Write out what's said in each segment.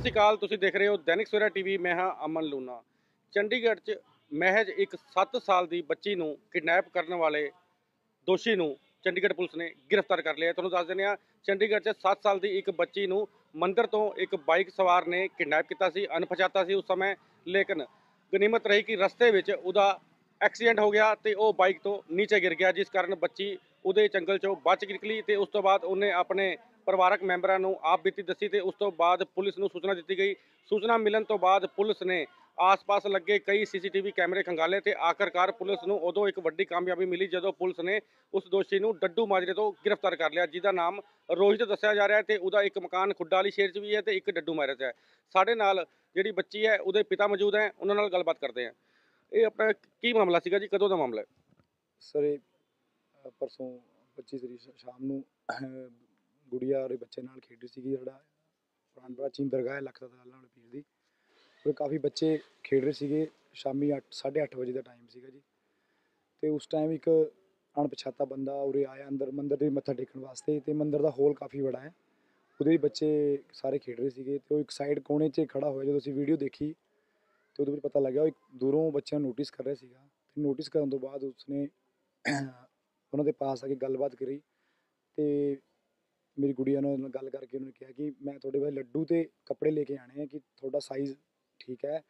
ਸਤਿ ਸ਼੍ਰੀ ਅਕਾਲ। ਤੁਸੀਂ ਦੇਖ ਰਹੇ ਹੋ ਦੈਨਿਕ ਸਵੇਰਾ ਟੀਵੀ। ਮੈਂ ਹਾਂ ਅਮਨ ਲੂਨਾ। ਚੰਡੀਗੜ੍ਹ 'ਚ ਮਹਿਜ ਇੱਕ 7 ਸਾਲ ਦੀ ਬੱਚੀ ਨੂੰ ਕਿਡਨੈਪ ਕਰਨ ਵਾਲੇ ਦੋਸ਼ੀ ਨੂੰ ਚੰਡੀਗੜ੍ਹ ਪੁਲਿਸ ਨੇ ਗ੍ਰਿਫਤਾਰ ਕਰ ਲਿਆ। ਤੁਹਾਨੂੰ ਦੱਸ ਦਿੰਦੇ ਹਾਂ, ਚੰਡੀਗੜ੍ਹ 'ਚ 7 ਸਾਲ ਦੀ ਇੱਕ ਬੱਚੀ ਨੂੰ ਮੰਦਰ ਤੋਂ ਇੱਕ ਬਾਈਕ ਸਵਾਰ ਨੇ ਕਿਡਨੈਪ ਕੀਤਾ ਸੀ। ਅਣਪਛਾਤਾ ਸੀ ਉਸ ਸਮੇਂ, ਲੇਕਿਨ ਗਨੀਮਤ ਰਹੀ ਕਿ ਰਸਤੇ ਵਿੱਚ ਉਹਦਾ ਐਕਸੀਡੈਂਟ ਹੋ ਗਿਆ ਤੇ ਉਹ ਬਾਈਕ ਤੋਂ ਨੀਚੇ ਗਿਰ ਗਿਆ, ਜਿਸ ਕਾਰਨ ਬੱਚੀ ਉਹਦੇ ਜੰਗਲ 'ਚੋਂ ਬਚ ਨਿਕਲੀ। ਤੇ ਉਸ ਤੋਂ ਬਾਅਦ ਉਹਨੇ ਆਪਣੇ ਪਰਿਵਾਰਕ ਮੈਂਬਰਾਂ ਨੂੰ ਆਪ ਬੀਤੀ ਦੱਸੀ ਤੇ ਉਸ ਤੋਂ ਬਾਅਦ ਪੁਲਿਸ ਨੂੰ ਸੂਚਨਾ ਦਿੱਤੀ ਗਈ। ਸੂਚਨਾ ਮਿਲਣ ਤੋਂ ਬਾਅਦ ਪੁਲਿਸ ਨੇ ਆਸ-ਪਾਸ ਲੱਗੇ ਕਈ ਸੀਸੀਟੀਵੀ ਕੈਮਰੇ ਖੰਗਾਲੇ ਤੇ ਆਖਰਕਾਰ ਪੁਲਿਸ ਨੂੰ ਉਦੋਂ ਇੱਕ ਵੱਡੀ ਕਾਮਯਾਬੀ ਮਿਲੀ ਜਦੋਂ ਪੁਲਿਸ ਨੇ ਉਸ ਦੋਸ਼ੀ ਨੂੰ ਡੱਡੂ ਮਾਜਰੇ ਤੋਂ ਗ੍ਰਿਫਤਾਰ ਕਰ ਲਿਆ, ਜਿਹਦਾ ਨਾਮ ਰੋਹਿਤ ਦੱਸਿਆ ਜਾ ਰਿਹਾ ਹੈ ਤੇ ਉਹਦਾ ਇੱਕ ਮਕਾਨ ਖੁੱਡਾ ਵਾਲੀ ਸ਼ੇਰ 'ਚ ਵੀ ਹੈ ਤੇ ਇੱਕ ਡੱਡੂ ਮਾਜਰੇ 'ਚ ਹੈ। ਸਾਡੇ ਨਾਲ ਜਿਹੜੀ ਬੱਚੀ ਹੈ ਉਹਦੇ ਪਿਤਾ ਮੌਜੂਦ ਹੈ, ਉਹਨਾਂ ਨਾਲ ਗੱਲਬਾਤ ਕਰਦੇ ਹਾਂ। ਇਹ ਆਪਣਾ ਕੀ ਮਾਮਲਾ ਸੀਗਾ ਜੀ, ਕਦੋਂ ਦਾ ਮਾਮਲਾ ਹੈ? ਸਰ ਇਹ ਪਰਸੋਂ 25 ਤਰੀਕ ਸ਼ਾਮ ਨੂੰ ਗੁੜੀਆ ਔਰ ਬੱਚੇ ਨਾਲ ਖੇਡੀ ਸੀਗੀ। ਜਿਹੜਾ ਪ੍ਰਾਚੀਨ ਦਰਗਾਹ ਹੈ ਲੱਖ ਦਾ ਨਾਲ ਪੀਰ ਦੀ, ਉਹ ਕਾਫੀ ਬੱਚੇ ਖੇਡ ਰਹੇ ਸੀਗੇ। ਸ਼ਾਮੀ 8:30 ਵਜੇ ਦਾ ਟਾਈਮ ਸੀਗਾ ਜੀ। ਤੇ ਉਸ ਟਾਈਮ ਇੱਕ ਅਣਪਛਾਤਾ ਬੰਦਾ ਉਰੇ ਆਇਆ ਅੰਦਰ ਮੰਦਰ ਦੇ ਮੱਥਾ ਟੇਕਣ ਵਾਸਤੇ। ਤੇ ਮੰਦਰ ਦਾ ਹੋਲ ਕਾਫੀ ਬੜਾ ਹੈ, ਉਹਦੇ ਵੀ ਬੱਚੇ ਸਾਰੇ ਖੇਡ ਰਹੇ ਸੀਗੇ। ਤੇ ਉਹ ਇੱਕ ਸਾਈਡ ਕੋਨੇ 'ਚ ਖੜਾ ਹੋਇਆ। ਜਦੋਂ ਅਸੀਂ ਵੀਡੀਓ ਦੇਖੀ ਤੇ ਉਹਦੇ ਵਿੱਚ ਪਤਾ ਲੱਗਿਆ ਉਹ ਇੱਕ ਦੂਰੋਂ ਬੱਚਿਆਂ ਨੂੰ ਨੋਟਿਸ ਕਰ ਰਿਹਾ ਸੀਗਾ। ਤੇ ਨੋਟਿਸ ਕਰਨ ਤੋਂ ਬਾਅਦ ਉਸਨੇ ਉਹਨਾਂ ਦੇ ਪਾਸ ਆ ਕੇ ਗੱਲਬਾਤ ਕਰੀ ਤੇ ਮੇਰੀ ਗੁੜੀਆ ਨਾਲ ਗੱਲ ਕਰਕੇ ਉਹਨੇ ਕਿਹਾ ਕਿ ਮੈਂ ਤੁਹਾਡੇ ਵਾਸਤੇ ਲੱਡੂ ਤੇ ਕੱਪੜੇ ਲੈ ਕੇ ਆਣੇ ਆ, ਕਿ ਤੁਹਾਡਾ ਸਾਈਜ਼ ਠੀਕ ਹੈ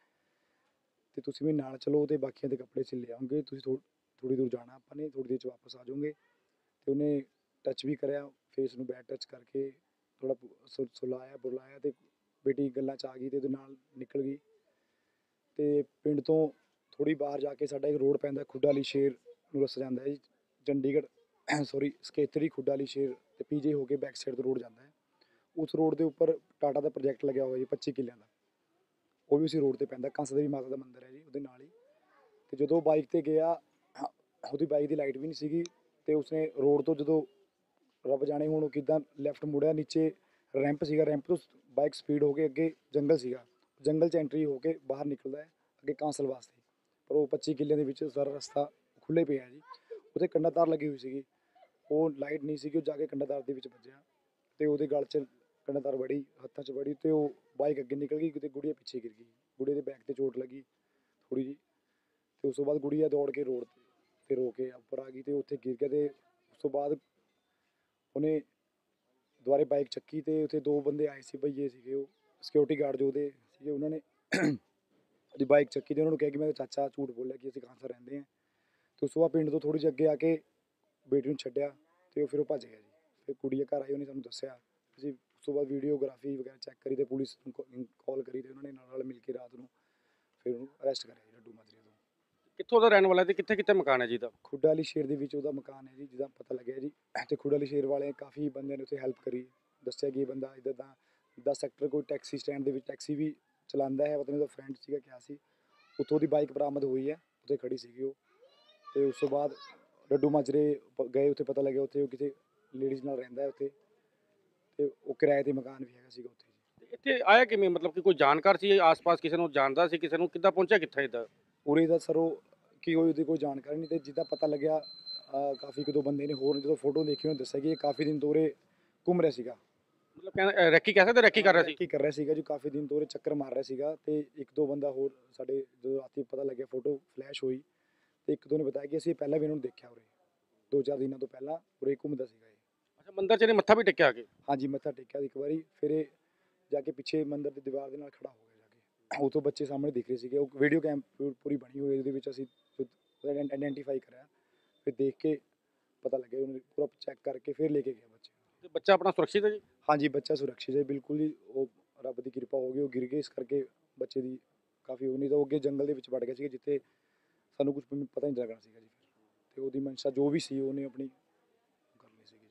ਤੇ ਤੁਸੀਂ ਵੀ ਨਾਲ ਚਲੋ ਤੇ ਬਾਕੀਆਂ ਦੇ ਕੱਪੜੇ ਸਿਲ ਲਿਆਉਂਗੇ। ਤੁਸੀਂ ਥੋੜੀ ਦੂਰ ਜਾਣਾ ਆਪਾਂ ਨੇ, ਥੋੜੀ ਦੇਰ 'ਚ ਵਾਪਸ ਆ ਜਾਓਗੇ। ਤੇ ਉਹਨੇ ਟੱਚ ਵੀ ਕਰਿਆ ਫੇਸ ਨੂੰ, ਬੈਡ ਟੱਚ ਕਰਕੇ ਥੋੜਾ ਸੁਲਾਇਆ ਬੁਲਾਇਆ ਤੇ ਬੇਟੀ ਗੱਲਾਂ 'ਚ ਆ ਗਈ ਤੇ ਉਹਦੇ ਨਾਲ ਨਿਕਲ ਗਈ। ਤੇ ਪਿੰਡ ਤੋਂ ਥੋੜੀ ਬਾਹਰ ਜਾ ਕੇ ਸਾਡਾ ਇੱਕ ਰੋਡ ਪੈਂਦਾ, ਖੁੱਡਾ ਵਾਲੀ ਸ਼ੇਰ ਨੂੰ ਰਸਤਾ ਜਾਂਦਾ ਹੈ ਜੀ। ਚੰਡੀਗੜ੍ਹ ਸਕੇਤਰੀ ਖੁੱਡਾ ਵਾਲੀ ਸ਼ੇਰ ਤੇ ਪੀਜੇ ਹੋ ਕੇ ਬੈਕ ਸਾਈਡ ਤੋਂ ਰੋਡ ਜਾਂਦਾ ਹੈ। ਉਸ ਰੋਡ ਦੇ ਉੱਪਰ ਟਾਟਾ ਦਾ ਪ੍ਰੋਜੈਕਟ ਲੱਗਿਆ ਹੋਇਆ ਜੀ 25 ਕਿੱਲਿਆਂ ਦਾ, ਉਹ ਵੀ ਉਸੇ ਰੋਡ ਤੇ ਪੈਂਦਾ। ਕੰਸ ਦੇਵੀ ਮਾਤਾ ਦਾ ਮੰਦਿਰ ਹੈ ਜੀ ਉਹਦੇ ਨਾਲ ਹੀ। ਤੇ ਜਦੋਂ ਬਾਈਕ ਤੇ ਗਿਆ, ਉਹਦੀ ਬਾਈਕ ਦੀ ਲਾਈਟ ਵੀ ਨਹੀਂ ਸੀਗੀ ਤੇ ਉਸਨੇ ਰੋਡ ਤੋਂ ਜਦੋਂ ਰੱਬ ਜਾਣੇ ਹੁਣ ਉਹ ਕਿੱਦਾਂ ਲੈਫਟ ਮੁੜਿਆ, ਨੀਚੇ ਰੈਂਪ ਸੀਗਾ, ਰੈਂਪ ਤੋਂ ਬਾਈਕ ਸਪੀਡ ਹੋ ਕੇ ਅੱਗੇ ਜੰਗਲ ਸੀਗਾ, ਜੰਗਲ 'ਚ ਐਂਟਰੀ ਹੋ ਕੇ ਬਾਹਰ ਨਿਕਲਦਾ ਹੈ ਅੱਗੇ ਕਾਂਸਲ ਵਾਸਤੇ। ਪਰ ਉਹ 25 ਕਿੱਲਿਆਂ ਦੇ ਵਿੱਚ ਸਾਰਾ ਰਸਤਾ ਖੁੱਲ੍ਹੇ ਪਿਆ ਜੀ। ਉੱਥੇ ਕੰਡਾ ਤਾਰ ਲੱਗੀ ਹੋਈ ਸੀਗੀ, ਉਹ ਲਾਈਟ ਨਹੀਂ ਸੀਗੀ, ਉਹ ਜਾ ਕੇ ਕੰਡਾ ਤਾਰ ਦੇ ਵਿੱਚ ਵੱਜਿਆ ਤੇ ਉਹਦੇ ਗਲ 'ਚ ਕੰਡਾ ਤਾਰ ਵੜੀ, ਹੱਥਾਂ 'ਚ ਵੜੀ ਤੇ ਉਹ ਬਾਈਕ ਅੱਗੇ ਨਿਕਲ ਗਈ ਤੇ ਗੁੜੀਆ ਪਿੱਛੇ ਗਿਰ ਗਈ। ਗੁੜੀਆ ਦੇ ਬੈਕ ਤੇ ਚੋਟ ਲੱਗੀ ਥੋੜ੍ਹੀ ਜਿਹੀ। ਤੇ ਉਸ ਤੋਂ ਬਾਅਦ ਗੁੜੀਆ ਦੌੜ ਕੇ ਰੋਡ ਤੇ ਰੋ ਕੇ ਉੱਪਰ ਆ ਗਈ ਤੇ ਉੱਥੇ ਗਿਰ ਗਿਆ। ਤੇ ਉਸ ਤੋਂ ਬਾਅਦ ਉਹਨੇ ਦੁਬਾਰੇ ਬਾਈਕ ਚੱਕੀ ਤੇ ਉੱਥੇ ਦੋ ਬੰਦੇ ਆਏ ਸੀ, ਭਈਏ ਸੀਗੇ, ਉਹ ਸਿਕਿਉਰਿਟੀ ਗਾਰਡ ਜੋ ਉਹਦੇ ਸੀਗੇ। ਉਹਨਾਂ ਨੇ ਉਹਦੀ ਬਾਈਕ ਚੱਕੀ ਤੇ ਉਹਨਾਂ ਨੂੰ ਕਿਹਾ ਕਿ ਮੈਂ ਚਾਚਾ ਝੂਠ ਬੋਲਿਆ ਕਿ ਅਸੀਂ ਕਾਂਸਾ ਰਹਿੰਦੇ ਹਾਂ। ਤੇ ਉਸ ਤੋਂ ਬਾਅਦ ਪਿੰਡ ਤੋਂ ਥੋੜ੍ਹੀ ਜਿਹੀ ਅੱਗੇ ਆ ਕੇ ਬੇਟੀ ਨੂੰ ਛੱਡਿਆ ਤੇ ਫਿਰ ਉਹ ਭੱਜ ਗਿਆ ਜੀ। ਫਿਰ ਕੁੜੀਆ ਘਰ ਆਈ, ਉਹਨੇ ਸਾਨੂੰ ਦੱਸਿਆ। ਅਸੀਂ ਉਸ ਤੋਂ ਬਾਅਦ ਵੀਡੀਓਗ੍ਰਾਫੀ ਵਗੈਰਾ ਚੈੱਕ ਕਰੀ ਤੇ ਪੁਲਿਸ ਨੂੰ ਕਾਲ ਕਰੀ ਤੇ ਉਹਨਾਂ ਨੇ ਨਾਲ ਮਿਲ ਕੇ ਰਾਤ ਨੂੰ ਫਿਰ ਉਹਨੂੰ ਅਰੈਸਟ ਕਰਿਆ ਜੀ ਲੱਡੂ ਮਾਜਰੇ ਤੋਂ। ਕਿੱਥੋਂ ਦਾ ਰਹਿਣ ਵਾਲਾ ਤੇ ਕਿੱਥੇ ਕਿੱਥੇ ਮਕਾਨ ਹੈ ਜੀ ਦਾ? ਖੁੱਡਾ ਵਾਲੀ ਸ਼ੇਰ ਦੇ ਵਿੱਚ ਉਹਦਾ ਮਕਾਨ ਹੈ ਜੀ, ਜਿਹਦਾ ਪਤਾ ਲੱਗਿਆ ਜੀ। ਤੇ ਖੁੱਡਾ ਵਾਲੀ ਸ਼ੇਰ ਵਾਲੇ ਕਾਫੀ ਬੰਦਿਆਂ ਨੇ ਉੱਥੇ ਹੈਲਪ ਕਰੀ, ਦੱਸਿਆ ਕਿ ਇਹ ਬੰਦਾ ਇੱਧਰ ਦਾ 10 ਸੈਕਟਰ ਕੋਈ ਟੈਕਸੀ ਸਟੈਂਡ ਦੇ ਵਿੱਚ ਟੈਕਸੀ ਵੀ ਚਲਾਉਂਦਾ ਹੈ, ਪਤਾ ਨਹੀਂ ਉਹਦਾ ਫਰੈਂਡ ਸੀਗਾ ਕਿਆ ਸੀ। ਉੱਥੋਂ ਦੀ ਬਾਈਕ ਬਰਾਮਦ ਹੋਈ ਹੈ, ਉੱਥੇ ਖੜੀ ਸੀਗੀ ਉਹ। ਤੇ ਉਸ ਤੋਂ ਬਾਅਦ ਲੱਡੂ ਮਾਜਰੇ ਗਏ, ਉੱਥੇ ਪਤਾ ਲੱਗਿਆ ਉੱਥੇ ਉਹ ਕਿਸੇ ਲੇਡੀਜ਼ ਨਾਲ ਰਹਿੰਦਾ ਉੱਥੇ ਤੇ ਉਹ ਕਿਰਾਏ ਤੇ ਮਕਾਨ ਵੀ ਹੈਗਾ ਸੀਗਾ ਉੱਥੇ ਜੀ। ਇੱਥੇ ਆਇਆ ਕਿਵੇਂ, ਮਤਲਬ ਕਿ ਕੋਈ ਜਾਣਕਾਰ ਸੀ ਆਸ-ਪਾਸ, ਕਿਸੇ ਨੂੰ ਜਾਣਦਾ ਸੀ, ਕਿਸੇ ਨੂੰ ਕਿੱਦਾਂ ਪਹੁੰਚਿਆ ਕਿੱਥੇ ਇੱਦਾਂ? ਉਰੇ ਦਾ ਸਰ ਉਹ ਕੀ ਹੋਈ ਉਹਦੀ ਕੋਈ ਜਾਣਕਾਰੀ ਨਹੀਂ। ਤੇ ਜਿੱਦਾਂ ਪਤਾ ਲੱਗਿਆ ਕਾਫੀ ਇੱਕ ਦੋ ਬੰਦੇ ਨੇ ਹੋਰ ਜਦੋਂ ਫੋਟੋ ਦੇਖੀ ਉਹਨੇ ਦੱਸਿਆ ਕਿ ਇਹ ਕਾਫੀ ਦਿਨ ਤੋਂ ਉਰੇ ਘੁੰਮ ਰਿਹਾ ਸੀਗਾ। ਮਤਲਬ ਕਹਿੰਦਾ ਰੈਕੀ ਕਹਿ ਸਕਦੇ, ਰੈਕੀ ਕਰ ਰਿਹਾ ਸੀ? ਕੀ ਕਰ ਰਿਹਾ ਸੀਗਾ ਜੀ, ਕਾਫੀ ਦਿਨ ਤੋਂ ਉਰੇ ਚੱਕਰ ਮਾਰ ਰਿਹਾ ਸੀਗਾ। ਤੇ ਇੱਕ ਦੋ ਬੰਦਾ ਹੋਰ ਸਾਡੇ ਜਦੋਂ ਰਾਤੀ ਪਤਾ ਲੱਗਿਆ ਫੋਟੋ ਫਲੈਸ਼ ਹੋਈ ਤੇ ਇੱਕ ਦੋ ਨੇ ਬਤਾਇਆ ਕਿ ਅਸੀਂ ਪਹਿਲਾਂ ਵੀ ਇਹਨੂੰ ਦੇਖਿਆ ਉਰੇ 2-4 ਦਿਨਾਂ ਤੋਂ ਪਹਿਲਾਂ ਉਰੇ ਘੁੰਮਦਾ ਸੀਗਾ ਇਹ। ਅੱਛਾ, ਮੰਦਿਰ 'ਚ ਇਹਨੇ ਮੱਥਾ ਵੀ ਟੇਕਿਆ ਆ ਕੇ? ਹਾਂਜੀ, ਮੱਥਾ ਟੇਕਿਆ ਇੱਕ ਵਾਰੀ। ਫਿਰ ਇਹ ਜਾ ਕੇ ਪਿੱਛੇ ਮੰਦਿਰ ਦੀ ਦੀਵਾਰ ਦੇ ਨਾਲ ਖੜਾ ਹੋ ਗਿਆ ਜਾ ਕੇ। ਉਹ ਤੋਂ ਬੱਚੇ ਸਾਹਮਣੇ ਦਿਖ ਰਹੇ ਸੀਗੇ, ਉਹ ਵੀਡੀਓ ਕੈਮ ਪੂਰੀ ਬਣੀ ਹੋਈ, ਉਹਦੇ ਵਿੱਚ ਅਸੀਂ ਆਇਡੈਂਟੀਫਾਈ ਕਰਿਆ। ਫਿਰ ਦੇਖ ਕੇ ਪਤਾ ਲੱਗਿਆ, ਉਹਨੇ ਪੂਰਾ ਚੈੱਕ ਕਰਕੇ ਫਿਰ ਲੈ ਕੇ ਗਿਆ ਬੱਚੇ। ਤੇ ਬੱਚਾ ਆਪਣਾ ਸੁਰੱਖਿਅਤ ਹੈ ਜੀ? ਹਾਂਜੀ, ਬੱਚਾ ਸੁਰੱਖਿਅਤ ਹੈ ਬਿਲਕੁਲ ਜੀ। ਉਹ ਰੱਬ ਦੀ ਕਿਰਪਾ ਹੋ ਗਈ, ਉਹ ਗਿਰ ਗਏ ਇਸ ਕਰਕੇ ਬੱਚੇ ਦੀ ਕਾਫੀ ਉਹ ਨਹੀਂ ਤਾਂ ਉਹ ਅੱਗੇ ਜੰਗਲ ਦੇ ਵਿੱਚ ਵੜ ਗਿਆ ਸੀਗਾ ਜਿੱਥੇ ਸਾਨੂੰ ਕੁਝ ਪਤਾ ਨਹੀਂ ਲੱਗਣਾ ਸੀਗਾ ਜੀ। ਫਿਰ ਤੇ ਉਹਦੀ ਮਨਸ਼ਾ ਜੋ ਵੀ ਸੀ ਉਹਨੇ ਆਪਣੀ ਕਰ ਲਈ ਸੀਗੀ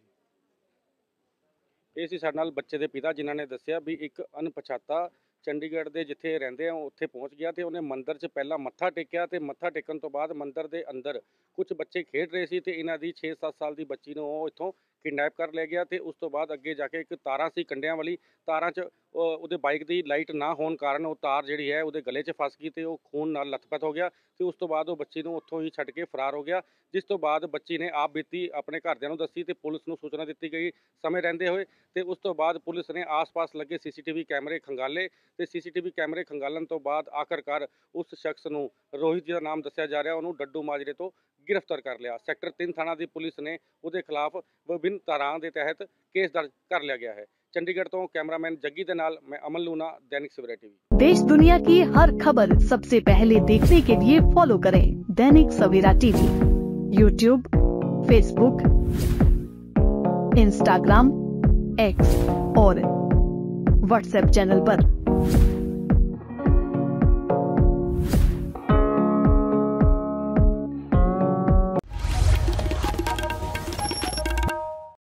ਜੀ। ਇਹ ਸੀ ਸਾਡੇ ਨਾਲ ਬੱਚੇ ਦੇ ਪਿਤਾ, ਜਿਨ੍ਹਾਂ ਨੇ ਦੱਸਿਆ ਵੀ ਇੱਕ ਅਣਪਛਾਤਾ ਚੰਡੀਗੜ੍ਹ ਦੇ ਜਿੱਥੇ ਰਹਿੰਦੇ ਆ ਉੱਥੇ ਪਹੁੰਚ ਗਿਆ ਤੇ ਉਹਨੇ ਮੰਦਿਰ 'ਚ ਪਹਿਲਾਂ ਮੱਥਾ ਟੇਕਿਆ ਤੇ ਮੱਥਾ ਟੇਕਣ ਤੋਂ ਬਾਅਦ ਮੰਦਿਰ ਦੇ ਅੰਦਰ ਕੁਝ ਬੱਚੇ ਖੇਡ ਰਹੇ ਸੀ ਤੇ ਇਹਨਾਂ ਦੀ 6-7 ਸਾਲ ਦੀ ਬੱਚੀ ਨੂੰ ਉਹ ਇੱਥੋਂ ਕਿਡਨੈਪ ਕਰ ਲਿਆ ਗਿਆ। ਤੇ ਉਸ ਤੋਂ ਬਾਅਦ ਅੱਗੇ ਜਾ ਕੇ ਇੱਕ ਤਾਰਾਂ ਸੀ ਕੰਡਿਆਂ ਵਾਲੀ, ਤਾਰਾਂ 'ਚ ਉਹਦੇ ਬਾਈਕ ਦੀ ਲਾਈਟ ਨਾ ਹੋਣ ਕਾਰਨ ਉਹ ਤਾਰ ਜਿਹੜੀ ਹੈ ਉਹਦੇ ਗਲੇ 'ਚ ਫਸ ਗਈ ਤੇ ਉਹ ਖੂਨ ਨਾਲ ਲੱਥਪੱਥ ਹੋ ਗਿਆ ਤੇ ਉਸ ਤੋਂ ਬਾਅਦ ਉਹ ਬੱਚੀ ਨੂੰ ਉੱਥੋਂ ਹੀ ਛੱਡ ਕੇ ਫਰਾਰ ਹੋ ਗਿਆ, ਜਿਸ ਤੋਂ ਬਾਅਦ ਬੱਚੀ ਨੇ ਆਪ ਬੀਤੀ ਆਪਣੇ ਘਰਦਿਆਂ ਨੂੰ ਦੱਸੀ ਤੇ ਪੁਲਿਸ ਨੂੰ ਸੂਚਨਾ ਦਿੱਤੀ ਗਈ ਸਮੇਂ ਰਹਿੰਦੇ ਹੋਏ ਤੇ ਉਸ ਤੋਂ ਬਾਅਦ ਪੁਲਿਸ ਨੇ ਆਸ-ਪਾਸ ਲੱਗੇ ਸੀਸੀਟੀਵੀ ਕੈਮਰੇ ਖੰਗਾਲੇ ਤੇ ਸੀਸੀਟੀਵੀ ਕੈਮਰੇ ਖੰਗਾਲਣ ਤੋਂ ਬਾਅਦ ਆਖਰਕਾਰ ਉਸ ਸ਼ਖਸ ਨੂੰ, ਰੋਹਿਤ ਜੀ ਦਾ ਨਾਮ ਦੱਸਿਆ ਜਾ ਰਿਹਾ, ਉਹਨੂੰ ਡੱਡੂ ਮਾਜਰੇ ਤੋਂ गिरफ्तार कर लिया। सेक्टर 3 थाना की पुलिस ने उसके खिलाफ विभिन्न धाराओं के तहत केस दर्ज कर लिया गया है। चंडीगढ़ तो कैमरामैन जग्गी दे नाल मैं अमन लूना, दैनिक सवेरा टीवी। देश दुनिया की हर खबर सबसे पहले देखने के लिए फॉलो करें Dainik Savera TV, YouTube, Facebook, Instagram, X और व्हाट्सएप चैनल पर।